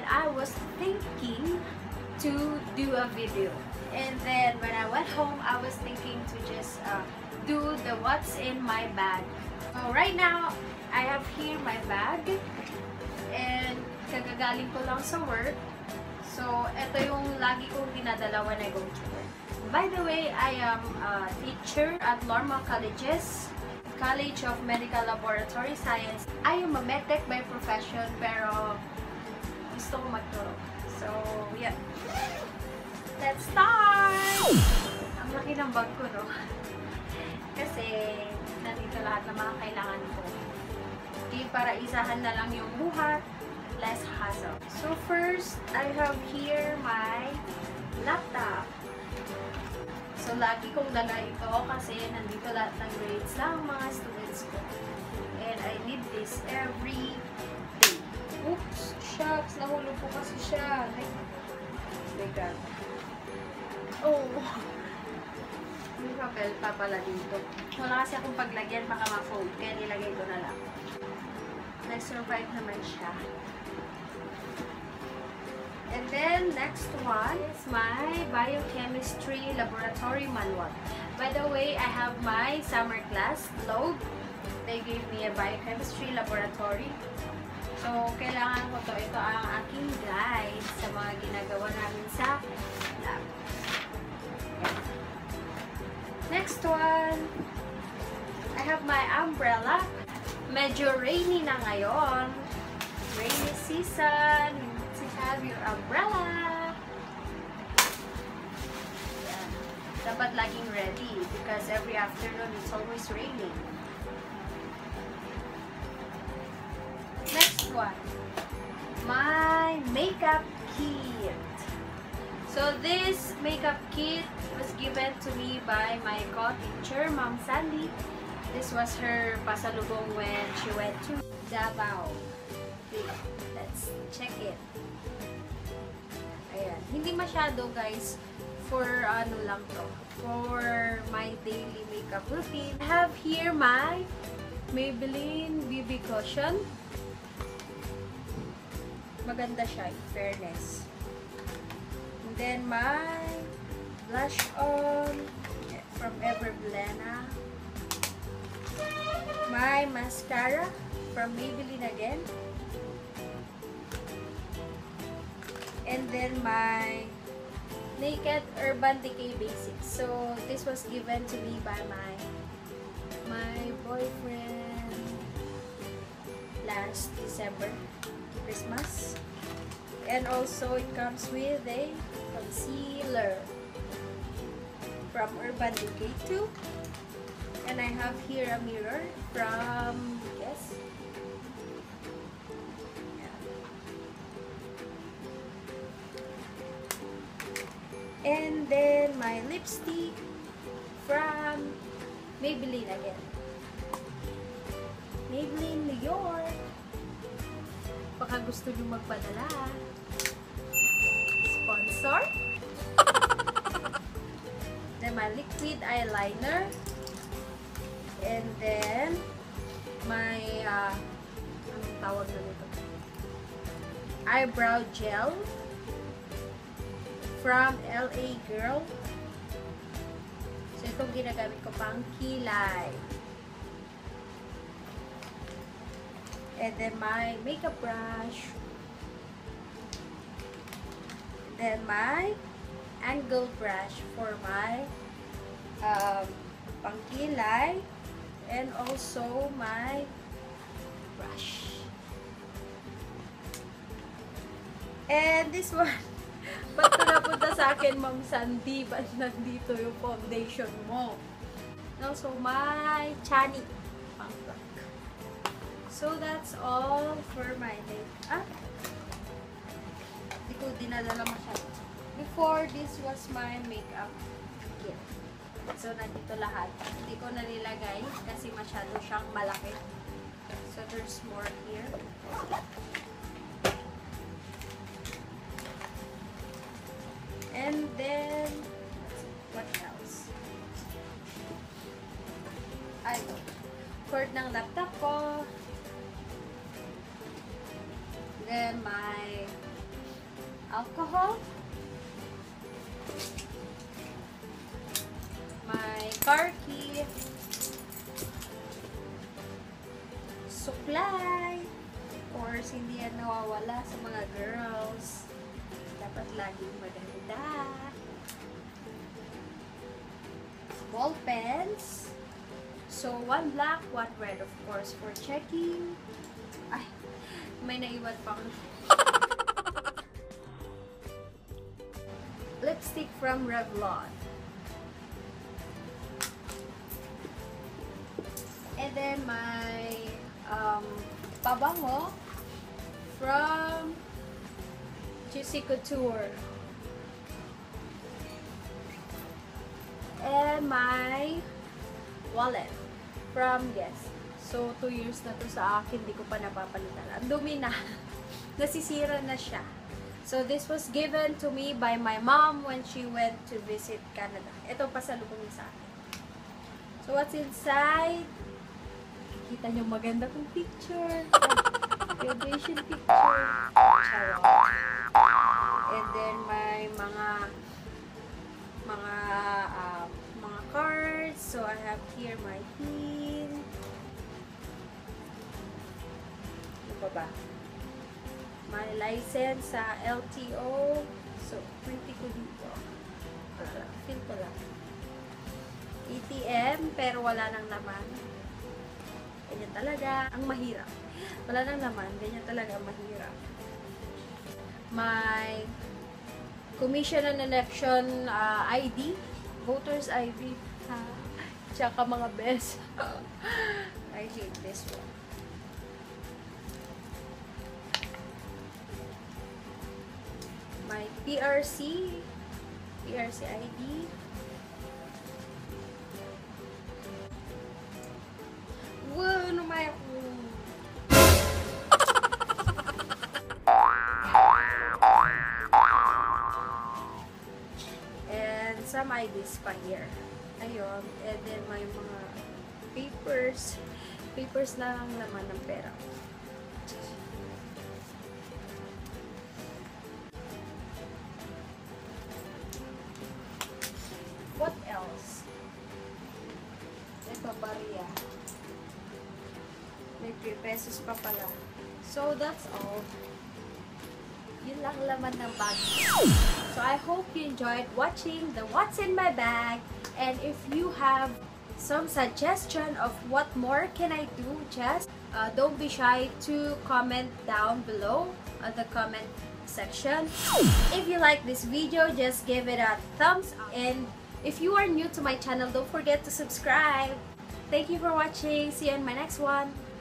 and I was thinking to do a video. And then when I went home, I was thinking to just do the what's in my bag. Right now, I have here my bag. And kagagaling ko lang sa work. So, ito yung lagi kong dinadala when I go to work. By the way, I am a teacher at Lorma Colleges, College of Medical Laboratory Science. I am a medtech by profession, pero gusto ko magturo. So, yeah. Let's start! Ang laki ng bag ko, no? Kasi, nandito lahat ng mga kailangan ko. Okay, para isahan na lang yung buhat, less hassle. So, first, I have here my laptop. So, lagi kong dala ito kasi nandito lahat ng grades ng mga students ko. And I need this every day. Oops! Shucks! Nahulog ko kasi siya. My God. Oh! May papel pa pala dito. Wala kasi akong paglagyan, baka ma-fold. Kaya nilagay ko na lang. Nag-survive naman siya. And then, next one is my biochemistry laboratory manual. By the way, I have my summer class load. They gave me a biochemistry laboratory. So, kailangan ko to. Ito ang aking guide sa mga ginagawa namin sa lab. Next one, I have my umbrella. Medyo rainy na ngayon. Rainy season. You need to have your umbrella. Yeah. Dapat laging ready because every afternoon it's always raining. Next one, my makeup kit. So this makeup kit was given to me by my co-teacher, Ma'am Sandy. This was her pasalubong when she went to Davao. Okay, let's check it. Ayan. Hindi masyado, guys, for ano lang to, for my daily makeup routine. I have here my Maybelline BB Cushion. Maganda siya, in fairness. And then my blush on from Everblena. My mascara from Maybelline again. And then my Naked Urban Decay Basics. So this was given to me by my boyfriend last December, Christmas. And also it comes with a concealer from Urban Decay too. And I have here a mirror from Guess. Yeah. And then my lipstick from Maybelline again. Maybelline New York. Baka gusto nyo magpadala. Sponsor. Then my liquid eyeliner. And then, my, anong tawag na nito? Eyebrow gel from LA Girl. So, itong ginagamit ko pang kilay. And then, my makeup brush. And then, my angle brush for my pang kilay. And also my brush. And this one, ba't ko napunta sa akin, Ma'am Sandy? Ba't nandito yung foundation mo? And also my Chani pang black. So that's all for my makeup. Hindi ko dinadala masyado. Before, this was my makeup kit. So, nandito lahat. Hindi ko nalilagay kasi masyado siyang malaki. So, there's more here. And then, what else? Ayun. Cord ng laptop ko. Then, my alcohol, my car key, suklay. Of course, hindi yan nawawala sa mga girls. Dapat laging maganda. Ball pens. So, one black, one red, of course, for checking. Ay, may naiwan pang lipstick from Revlon. And then my pabango from Juicy Couture. And my wallet from Guess. So, 2 years na to sa akin. Hindi ko pa napapalitan. Ang dumi na. Nasisira na siya. So, this was given to me by my mom when she went to visit Canada. Ito pasalubong niya sa akin. So, what's inside? Kita nyo maganda kong picture. Graduation picture. Charot. And then, may mga cards. So, I have here my pin. Ano pa ba? My license sa LTO. So, pretty ko dito. Feel ko lang. ATM, pero wala nang laman. Ganyan talaga ang mahirap. Wala nang laman. Ganyan talaga ang mahirap. My Commission on Election ID. Voters ID. Tsaka mga best. I hate this one. My PRC ID. Wow, ano may ako? And some IDs pa here. Ayun. And then may mga papers. Papers na ang laman ng pera. What else? Ito, bariya. May 3 pesos pa pala. So, that's all. Yun lang laman ng bag. So, I hope you enjoyed watching the What's in My Bag. And if you have some suggestion of what more can I do, just don't be shy to comment down below on the comment section. If you like this video, just give it a thumbs up. And if you are new to my channel, don't forget to subscribe. Thank you for watching. See you in my next one.